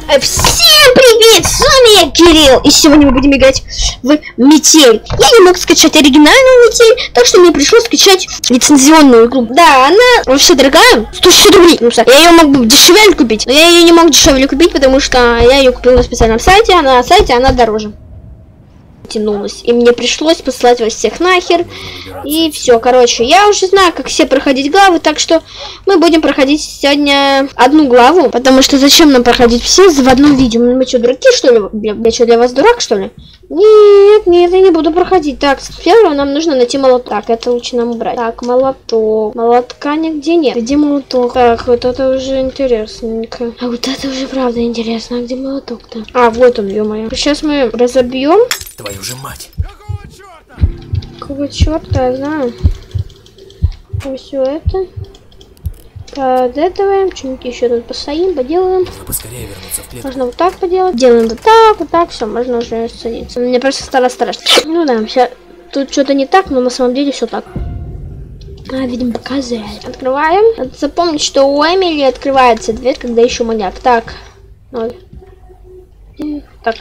Всем привет! С вами я, Кирилл, и сегодня мы будем играть в Метель. Я не мог скачать оригинальную Метель, так что мне пришлось скачать лицензионную игру. Да, она вообще дорогая, 160 рублей. Я ее мог бы дешевле купить, но я ее не мог дешевле купить, потому что я ее купил на специальном сайте, а на сайте она дороже тянулась. И мне пришлось послать вас всех нахер. И все, короче, я уже знаю, как все проходить главы, так что мы будем проходить сегодня одну главу, потому что зачем нам проходить все в одном видео? Мы что, дураки, что ли? Я что, для вас дурак, что ли? Нет, нет, я не буду проходить. Так, сперва нам нужно найти молоток. Так, это лучше нам убрать. Так, молоток. Молотка нигде нет. Где молоток? Так, вот это уже интересненько. А вот это уже правда интересно. А где молоток-то? А, вот он, ё-моё. Сейчас мы разобьем. Твою же мать! Какого черта, я знаю. Все это. Подэтоваем. Что-нибудь еще тут постоим, поделаем. Нужно поскорее вернуться в клетку. Можно вот так поделать. Делаем вот так, все, можно уже садиться. Мне просто стало страшно. Ну да, все. Тут что-то не так, но на самом деле все так. Видимо, показали. Открываем. Надо запомнить, что у Эмили открывается дверь, когда еще маньяк. Так. 0. Так.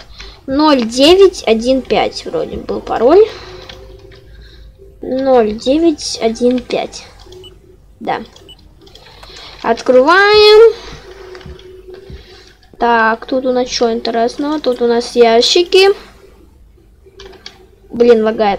0915 вроде был пароль. 0915. Да. Открываем. Так, тут у нас что интересного? Тут у нас ящики. Блин, лагает.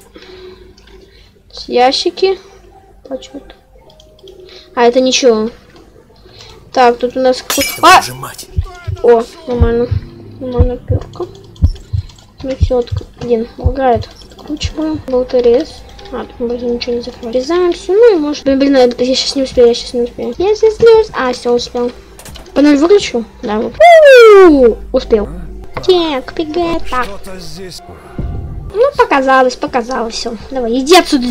Ящики. Почему-то. А, это ничего. Так, тут у нас... А! О, нормально. Нормально, перка. Ну все, блин, лагает. Откручиваем. Болторез. А, тут можно ничего не закрывать. Резаем все, ну и может... Блин, я сейчас не успею, Я сейчас не успею. А, все, успел. Панель выключу? Да, вот. Успел. Так, пигай, так. Ну, показалось, все. Давай, иди отсюда.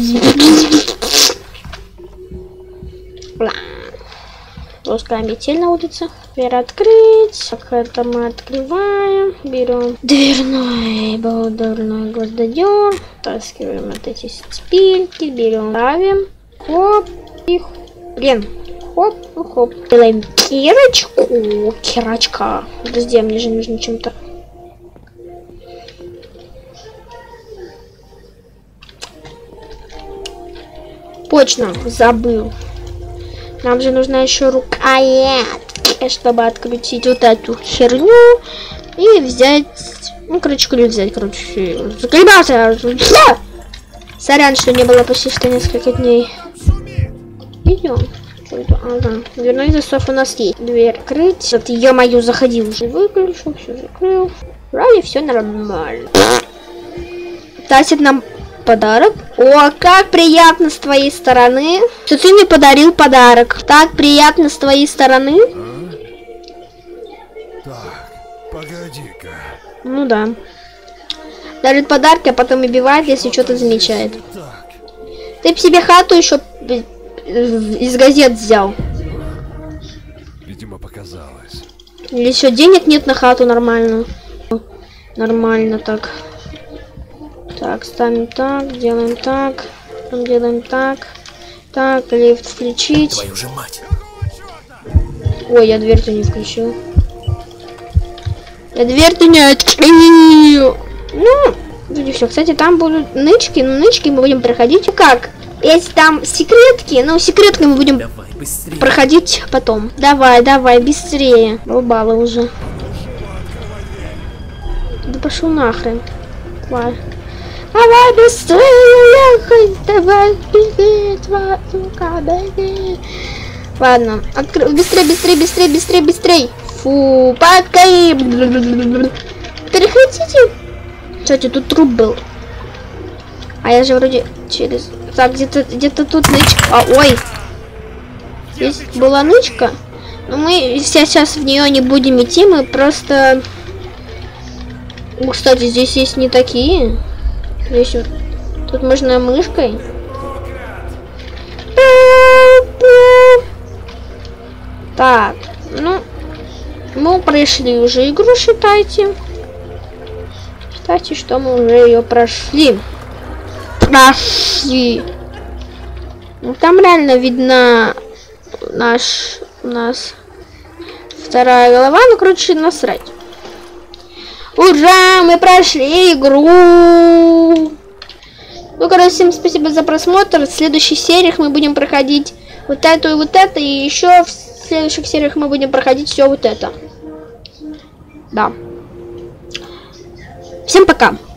Пускай метель на улице. Дверь открыть. Так, это мы открываем. Берем дверной гвоздодер. Таскиваем вот эти спильки. Берем, ставим. Хоп. И блин. Хоп, хоп. Делаем кирочку. Кирочка. Подожди, мне же нужно чем-то. Точно, забыл. Нам же нужна еще рукоятка, чтобы открутить вот эту херню и взять. Ну, короче, ключ взять, короче. Заколебался. Сорян, что не было почти что несколько дней. Идем. Ага. Дверной засов у нас есть. Дверь открыть. Вот, ё-моё, заходи уже. Выключил, все закрыл. Вроде все нормально. Тасит нам подарок. О, как приятно с твоей стороны, что ты мне подарил подарок. Так приятно с твоей стороны. Так, погоди-ка. Ну да. Дарит подарки, а потом убивает, если что-то замечает. Ты б себе хату еще из газет взял. Видимо, показалось. Или еще денег нет на хату нормальную. Нормально так. Так, ставим так, делаем так, делаем так. Так, лифт включить. Твою же мать. Ой, я дверь-то не включил. Я дверь-то не открыл. Ну, вроде все. Кстати, там будут нычки, но нычки мы будем проходить. Как? Если там секретки, ну, секретки мы будем проходить потом. Давай, быстрее. Рубало уже. Да пошел нахрен. Давай. Давай быстрее ехать, давай, беги, беги. Ладно, быстрее. Фу, покай. Прекратите. Кстати, тут труп был. А я же вроде через... Так, где-то тут нычка. А, ой. Здесь была нычка. Но мы сейчас в нее не будем идти, мы просто... Кстати, здесь есть не такие. Здесь вот, тут можно мышкой. Так, ну, мы прошли уже игру, считайте. Считайте, что мы уже ее прошли. Ну, там реально видно у нас Вторая голова, ну, короче, насрать. Ура, мы прошли игру. Ну, короче, всем спасибо за просмотр. В следующих сериях мы будем проходить вот эту и вот это. И еще в следующих сериях мы будем проходить все вот это. Да. Всем пока.